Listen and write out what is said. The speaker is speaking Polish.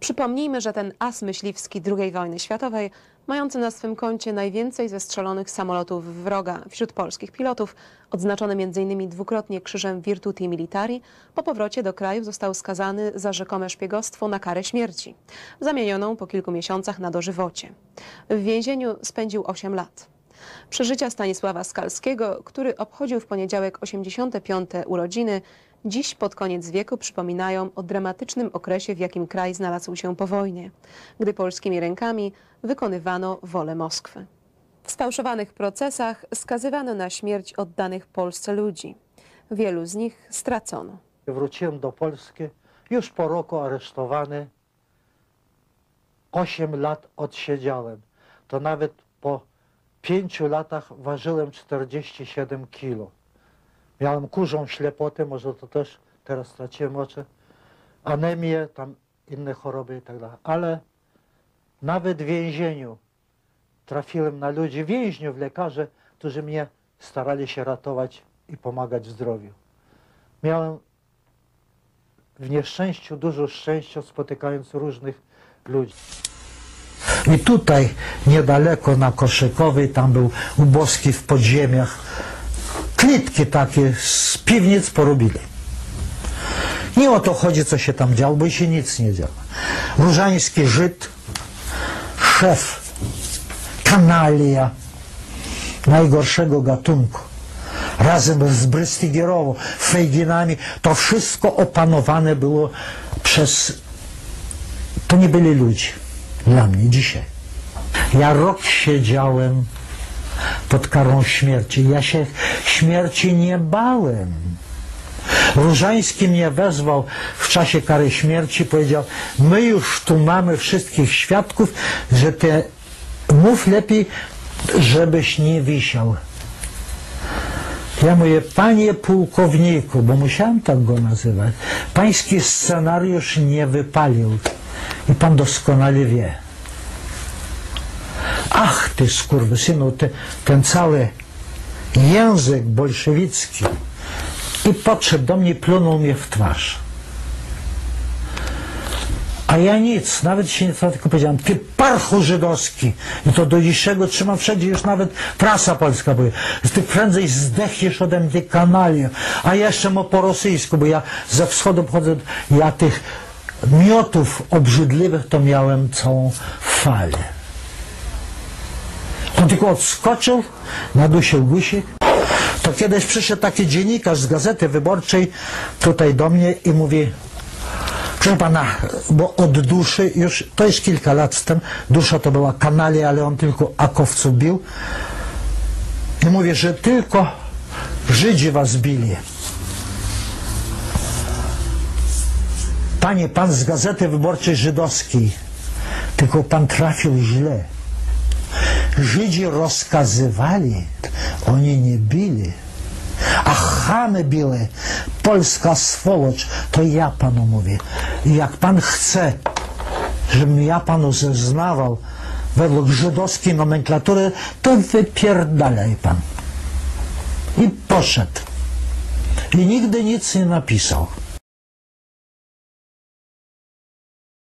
Przypomnijmy, że ten as myśliwski II wojny światowej, mający na swym koncie najwięcej zestrzelonych samolotów wroga wśród polskich pilotów, odznaczony m.in. dwukrotnie Krzyżem Virtuti Militari, po powrocie do kraju został skazany za rzekome szpiegostwo na karę śmierci, zamienioną po kilku miesiącach na dożywocie. W więzieniu spędził 8 lat. Przeżycia Stanisława Skalskiego, który obchodził w poniedziałek 85. urodziny, dziś pod koniec wieku przypominają o dramatycznym okresie, w jakim kraj znalazł się po wojnie, gdy polskimi rękami wykonywano wolę Moskwy. W sfałszowanych procesach skazywano na śmierć oddanych Polsce ludzi. Wielu z nich stracono. Wróciłem do Polski, już po roku aresztowany. 8 lat odsiedziałem. To nawet po 5 latach ważyłem 47 kilo. Miałem kurzą ślepotę, może to też teraz straciłem oczy, anemię, tam inne choroby i tak dalej. Ale nawet w więzieniu trafiłem na ludzi, więźniów, lekarzy, którzy mnie starali się ratować i pomagać w zdrowiu. Miałem w nieszczęściu dużo szczęścia, spotykając różnych ludzi. I tutaj niedaleko na Koszykowej, tam był uboski w podziemiach, klitki takie z piwnic porobili. Nie o to chodzi, co się tam działo, bo się nic nie działo. Różański Żyd, szef, kanalia najgorszego gatunku, razem z Brystygierową, Fejginami, to wszystko opanowane było przez... To nie byli ludzie dla mnie dzisiaj. Ja rok siedziałem pod karą śmierci. Ja się śmierci nie bałem. Różański mnie wezwał w czasie kary śmierci, powiedział: my już tu mamy wszystkich świadków, że ty mów lepiej, żebyś nie wisiał. Ja mówię: panie pułkowniku, bo musiałem tak go nazywać, pański scenariusz nie wypalił i pan doskonale wie. Ach ty skurwysynu, ten cały język bolszewicki. I podszedł do mnie, plunął mnie w twarz. A ja nic, nawet się nie tylko powiedziałem: ty parchu żydowski. I to do dzisiejszego trzymam wszędzie, już nawet prasa polska mówi: ty prędzej zdechniesz ode mnie, ty kanalio. A ja jeszcze po rosyjsku, bo ja ze wschodu pochodzę, ja tych miotów obrzydliwych to miałem całą falę. On tylko odskoczył, nadusił guzik. To kiedyś przyszedł taki dziennikarz z Gazety Wyborczej tutaj do mnie i mówi: proszę pana, bo od duszy, już to jest kilka lat z tym, dusza to była kanalia, ale on tylko akowców bił. I mówi, że tylko Żydzi was bili. Panie, pan z Gazety Wyborczej żydowskiej, tylko pan trafił źle. Żydzi rozkazywali, oni nie bili. A chamy biły, polska swolocz, to ja panu mówię. I jak pan chce, żebym ja panu zeznawał według żydowskiej nomenklatury, to wypierdalaj pan. I poszedł. I nigdy nic nie napisał.